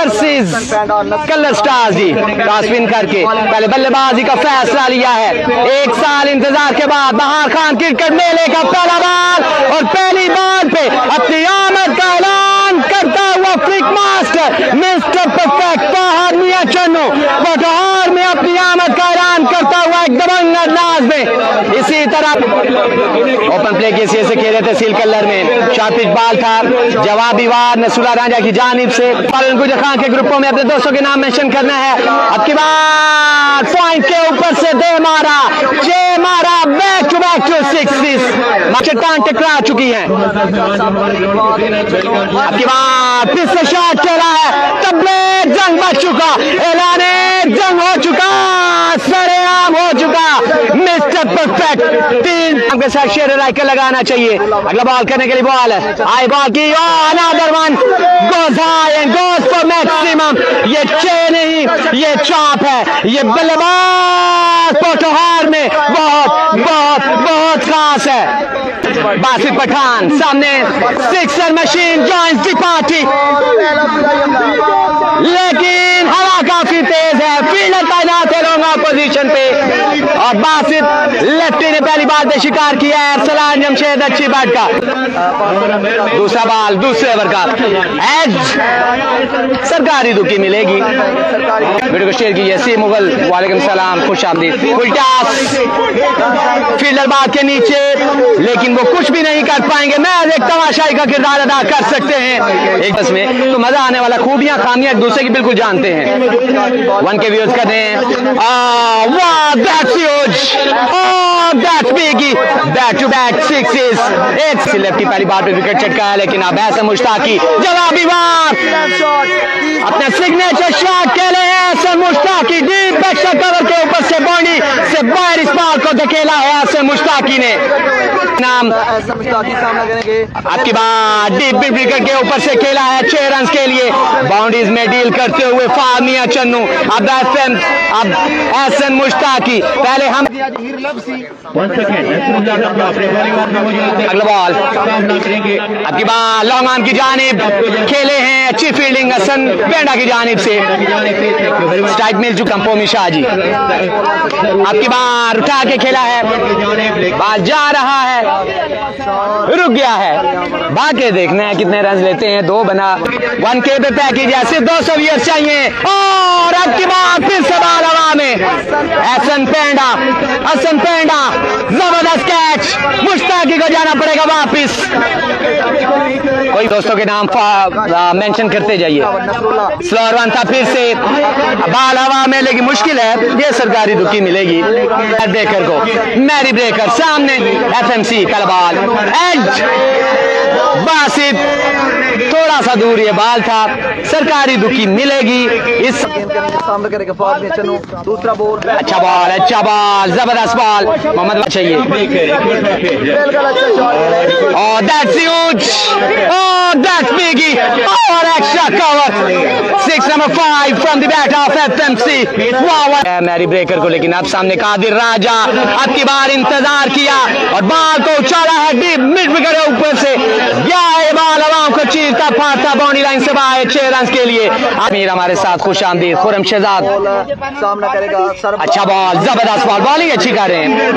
Versus colour stars ji. Toss win करके पहले बल्लेबाजी का फैसला लिया है। 1 साल इंतजार के बाद बहार खान क्रिकेट मेले का पहला बॉल और पहली बॉल पे अपनी आमद का ऐलान करता हुआ flick master mister perfect Fahad Miyan Channu बहार में अपनी आमद का ऐलान करता हुआ एक दबंग अंदाज में। इसी तरह ओपन प्ले के से खेले थे सील कलर में। शार्पिच बॉल था, जवाबी वार नसूला राजा की जानिब से। गुजर खान के ग्रुपों में अपने दोस्तों के नाम मेंशन करना है। अब की बार पॉइंट के ऊपर से दे मारा, 6 मारा, बैक टू 6 चट्टान टकरा चुकी है। अब की बार फिर से शॉट चला है, तब में जंग बच चुका, ऐलाने जंग हो चुका, सरेआम हो चुका। मिस्टर परफेक्ट 3 के साथ शेर राइकर लगाना चाहिए। अगला बॉल करने के लिए बॉल है, आई बॉल की, another one goes high and goes for maximum. ये 6 नहीं, ये चॉप है। ये बल्लेबाज पोटोहार में बहुत बहुत बहुत खास है। बासित पठान सामने, sixer machine joins the party, लेकिन हवा काफी तेज है, फील्डर तैनात है लॉन्ग पोजीशन पे और बासित लेफ्टी ने पहली बार पे शिकार किया है। सलाम जमशेद अच्छी बैट का दूसरा बॉल दूसरे ओवर का एज, सरकारी दुकी मिलेगी। वीडियो को शेयर कीजिए। सी मुगल वालेकुम सलाम, खुश आमदीद। उल्टास फील्डर बात के नीचे, लेकिन वो कुछ भी नहीं कर पाएंगे। मैं एक तमाशाई का किरदार अदा कर सकते हैं एक बस में, तो मजा आने वाला। खूबियां खामियां एक दूसरे की बिल्कुल जानते हैं। 1 के व्यूज कर रहे हैं। वाह that's huge, that's big, back to back 6 एक लेफ्टी पहली बार पे विकेट चटका है, लेकिन अब ऐसे मुश्ताकी जवाबी वार अपने सिग्नेचर शॉट खेले हैं। ऐसे मुश्ताकी डीप बैक्स्टर कवर के ऊपर से बॉडी से बाहर इस बॉल को धकेला है ऐसे मुश्ताकी ने। नाम आपकी बात डीप विकेट के ऊपर से खेला है 6 रन के लिए। बाउंड्रीज में डील करते हुए फहद मियां चन्नू, अब एहसन मुश्ताकी। पहले हम अगला बॉल आपकी बात लॉन्ग ऑन की जानिब खेले हैं, अच्छी फील्डिंग हसन पेंडा की जानिब से। स्ट्राइक मिल चुका कंपोमी शाह जी। आपकी बार उठा के खेला है, बाल जा रहा है, रुक गया है। बाकी देखना है कितने रन लेते हैं। 2 बना 1 के पे पैकेज है, सिर्फ 200 व्यूअर्स चाहिए। और आपकी बात फिर से बाल हवा में, हसन पेंडा जबरदस्त कैच, मुश्ताकी को जाना पड़ेगा वापिस। कोई दोस्तों के नाम मेंशन करते जाइए। स्लोअर वन था फिर से, बाल हवा में, लेकिन मुश्किल है, ये सरकारी दुकी मिलेगी ब्रेकर को। मैरी ब्रेकर सामने, FMC पहला बॉल एज, बासित थोड़ा सा दूर ये बाल था, सरकारी दुकी मिलेगी। इस दूसरा बॉल, अच्छा बॉल जबरदस्त बॉल, मोहम्मद चाहिए। और दैट्स ह्यूज, दैट्स बिगी, और extra cover 6 number 5 from the bat off FMC। वाह मैरी ब्रेकर को, लेकिन अब सामने कादिर राजा। अब की बार इंतजार किया और बॉल को उछाला है डीप मिड विकेट ऊपर से, गया है बॉल हवाओं को चीरता फाड़ता बाउंड्री लाइन से बाहर 6 रन के लिए। आमिर हमारे साथ खुश आमदीद। खुरम शहजाद सामना करेगा, अच्छा बॉल जबरदस्त बॉल, बॉलिंग अच्छी कर रहे हैं।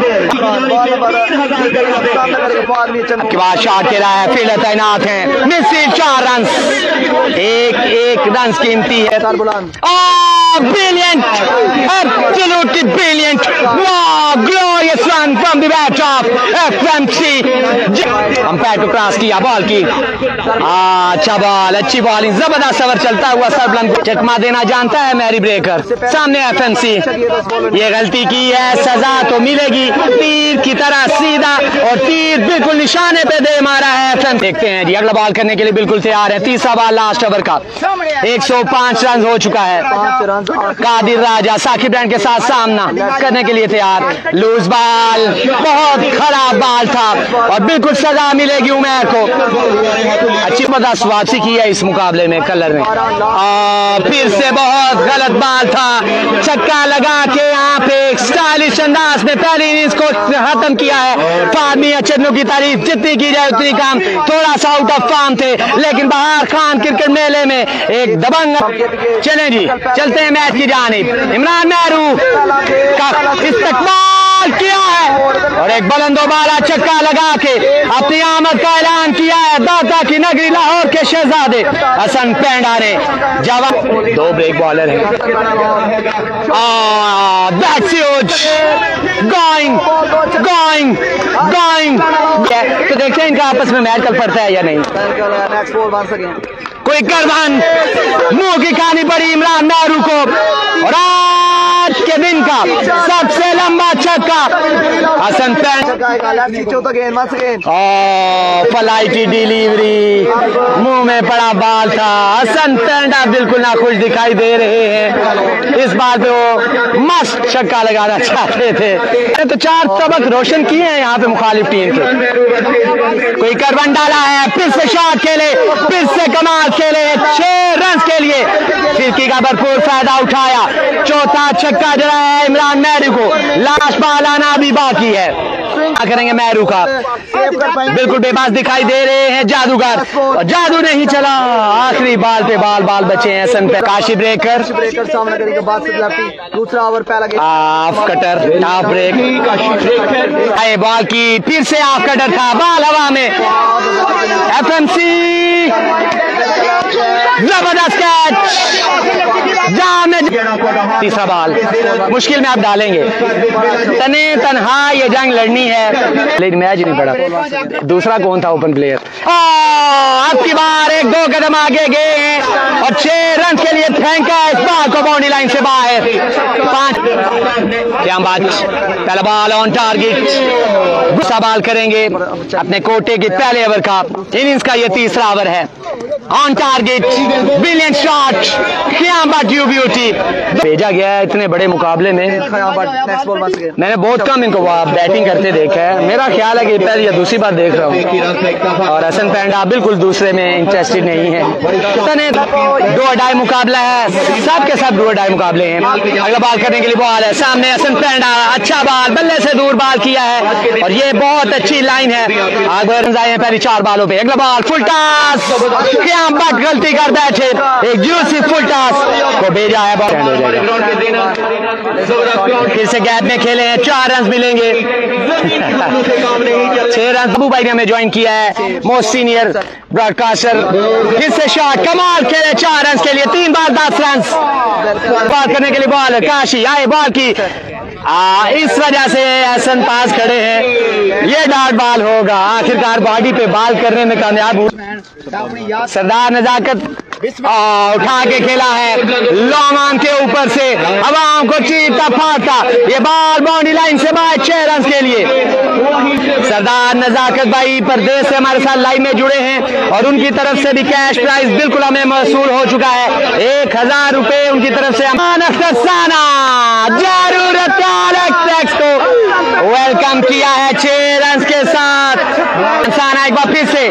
आपके बाद शॉट खेला है, फील्डर तैनात है, मिसिल 4 रन, एक रन कीमती है। Brilliant, absolutely brilliant, wow, glorious run from the bat of FMC। Umpire को क्रॉस किया, बॉल की, अच्छा बॉल, अच्छी बॉलिंग, जबरदस्त ओवर चलता हुआ सरबलंद चकमा देना जानता है मैरी ब्रेकर। सामने FMC, ये गलती की है, सजा तो मिलेगी। तीर की तरह सीधा और तीर बिल्कुल निशाने पे दे मारा है FMC। देखते हैं जी, अगला बॉल करने के लिए बिल्कुल तैयार है। तीसरा बॉल लास्ट ओवर का, 105 रन हो चुका है। कादिर राजा साकिब रैन के साथ सामना करने के लिए तैयार। लूज बॉल, बहुत खराब बॉल था और बिल्कुल सजा मिलेगी उमैर को। अच्छी मदद जबरदस्त वापसी की है इस मुकाबले में कलर ने। फिर से बहुत गलत बाल था, छक्का लगा के यहाँ पे स्टाइलिश अंदाज में पहली इनिंग्स को खत्म किया है। फार्मी चन्नू की तारीफ जितनी की जाए उतनी कम, थोड़ा सा आउट ऑफ फॉर्म थे, लेकिन बहार खान क्रिकेट मेले में एक दबंग। चलें जी, चलते हैं मैच की जानिब। इमरान मेहरू का इस्तकबाल किया है और एक बुलंदोबाला छक्का लगा के अपनी आमद का ऐलान किया है। दाता की नगरी लाहौर के शहजादे हसन पेंडा ने जवाब। दो ब्रेक बॉलर हैं। That's huge, going going going. तो देखते हैं इनका आपस में मैच कल पड़ता है या नहीं। कोई करवान मुंह की कहानी पड़ी इमरान मेहरू को और आज के दिन का सबसे लंबा छक्का हसन फलाइटी डिलीवरी, मुंह में पड़ा बाल था। हसन पेंडा बिल्कुल नाखुश दिखाई दे रहे हैं। इस बार पे वो मस्त छक्का लगाना चाहते थे। तो 4 तबक रोशन किए हैं यहाँ पे मुखालिफ टीम के। कोई करवन डाला है, फिर से शॉट खेले, फिर से कमाल खेले 6 रन के लिए। फिरकी का भरपूर फायदा उठाया। चौथा छक्का जड़ा है इमरान मेहरू को। लास्ट बॉल आना भी बाकी है। करेंगे मेहरू का, बिल्कुल बेबास दिखाई दे रहे हैं जादूगर और जादू नहीं चला। आखिरी बाल पे बाल बचे हैं सन पे। काशी ब्रेकर सामने करेंगे, दूसरा ओवर पहला हाफ कटर, हाफ ब्रेक। आए बॉल की फिर से हाफ कटर था, बॉल हवा में। एफएमसी जबरदस्त कैच। तीसरा बॉल मुश्किल में आप डालेंगे। तने तनहा ये जंग लड़नी है, लेकिन मैच नहीं पड़ा। दूसरा कौन था ओपन प्लेयर? अब की बार 1-2 कदम आगे गए हैं और 6 रन के लिए फेंका इस बॉल को बाउंड्री लाइन से बाहर। 5 क्या बात। पहला बॉल ऑन टारगेट। दूसरा बॉल करेंगे अपने कोटे के पहले ओवर का। इनिंग्स का ये तीसरा ओवर है। ऑन टारगेट, ब्रिलियंट शॉट, क्या बात यू ब्यूटी। भेजा गया है इतने बड़े मुकाबले में। मैंने बहुत कम इनको बैटिंग करते देखा है। मेरा ख्याल है कि पहली या दूसरी बार देख रहा हूँ। और हसन पेंडा बिल्कुल दूसरे में इंटरेस्टेड नहीं है। तने 2-2.5 मुकाबला है, सब के सब 2-2.5 मुकाबले हैं। अगला बॉल करने के लिए बॉल है सामने। हसन पेंडा अच्छा बॉल, बल्ले से दूर बॉल किया है और ये बहुत अच्छी लाइन है। आगे रन आए हैं पहली 4 बॉलों पे। अगला बॉल फुल टॉस, क्या बात गलती कर बैठे। एक जूसी फुल टॉस को भेजा है, बॉल हो जाएगा। फिर से गैप में खेले हैं, 4 रन मिलेंगे। 6 रन अबू भाई ने हमें ज्वाइन किया है, मोस्ट सीनियर ब्रॉडकास्टर। फिर से शॉट, कमाल खेले 4 रन के लिए। 3 बार 10 रन। बॉल करने के लिए बॉल काशी आए बॉल की। इस वजह से हसन पास खड़े हैं। ये डॉट बॉल होगा। आखिरकार बॉडी पे बॉल करने में कामयाब हुआ। सरदार नजाकत उठा के खेला है लॉन्ग ऑन के ऊपर से, हवाओं को चीरता फाड़ता। ये बॉल बाउंड्री लाइन से बाहर 6 रन के लिए। सरदार नजाकत भाई परदेश से हमारे साथ लाइव में जुड़े हैं और उनकी तरफ से भी कैश प्राइज बिल्कुल हमें मौसूल हो चुका है। 1000 रुपए उनकी तरफ से। जरूरत को वेलकम किया है 6 रन के साथ। साना एक बार फिर से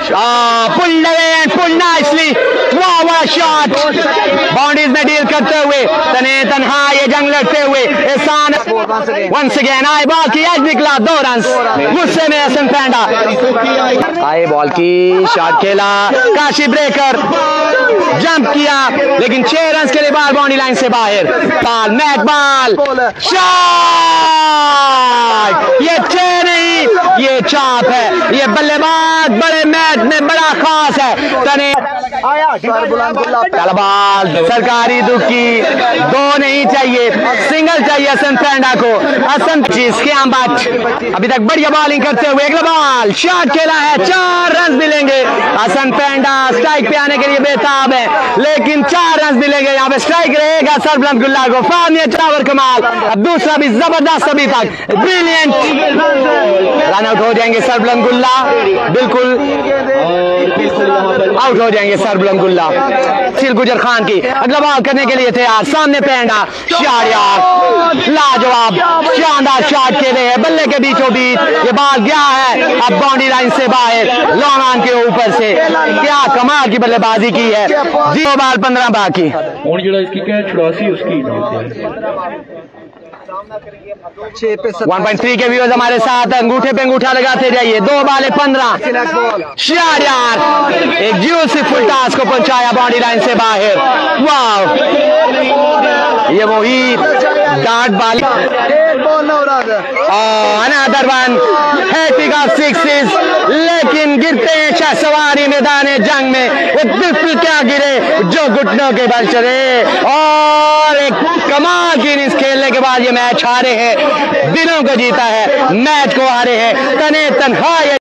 पुल नाइसली, वाह शॉट, बाउंड्रीज में डील करते हुए तने तनहा ये जंग लड़ते हुए एहसान वंस अगेन आए बॉल की एज निकला 2 रन। गुस्से में हसन पेंडा आए बॉल की शॉट खेला। काशी ब्रेकर जंप किया लेकिन 6 रन के लिए बॉल बाउंड्री लाइन से बाहर। बॉल मैक बॉल शॉट, ये 6 नहीं ये चाप है। ये बल्लेबाज बड़े मैच में बड़ा खास है। तने बॉल सरकारी दुखी 2 नहीं चाहिए, सिंगल चाहिए हसन पेंडा को। हसन जिसके हम बात अभी तक बढ़िया बॉलिंग करते हुए। अगला बॉल शॉट खेला है, 4 रन मिलेंगे। हसन पेंडा स्ट्राइक पे आने के लिए बेताब है लेकिन 4 रन मिलेंगे। यहाँ पे स्ट्राइक रहेगा सरबलंद गुल्ला को। फार्मी चावर कमाल, अब दूसरा भी जबरदस्त अभी तक ब्रिलियंट रन आउट हो जाएंगे सरबलंद गुल्ला, बिल्कुल आउट हो जाएंगे सरबलंद गुल्ला। सिल गुजर खान की अगला बॉल करने के लिए तैयार, सामने पेंडा शॉट यार, लाजवाब शानदार शॉट खेले हैं बल्ले के बीचों बीच, ये बॉल गया है अब बाउंड्री लाइन से बाहर, लॉन्ग ऑन के ऊपर से, क्या कमाल की बल्लेबाजी की है। 0 बॉल 15 बाकी। 1.3 के व्यूअर्स हमारे साथ, अंगूठे पे अंगूठा लगाते जाइए। 2 बॉल 15 शॉट यार, एक ज्यूसी फुल टॉस को पहुंचाया बाउंड्री लाइन से बाहर। वाह, ये Mohit dart ball, another one hat trick of sixes, लेकिन गिरते हैं शाहसवारी मैदान जंग में, वो बिल्कुल क्या गिरे जो घुटनों के बल चले, और एक कमाल की इनिंग्स खेलने के बाद ये मैच हारे हैं, दिलों को जीता है, मैच को हारे हैं तने तनहा।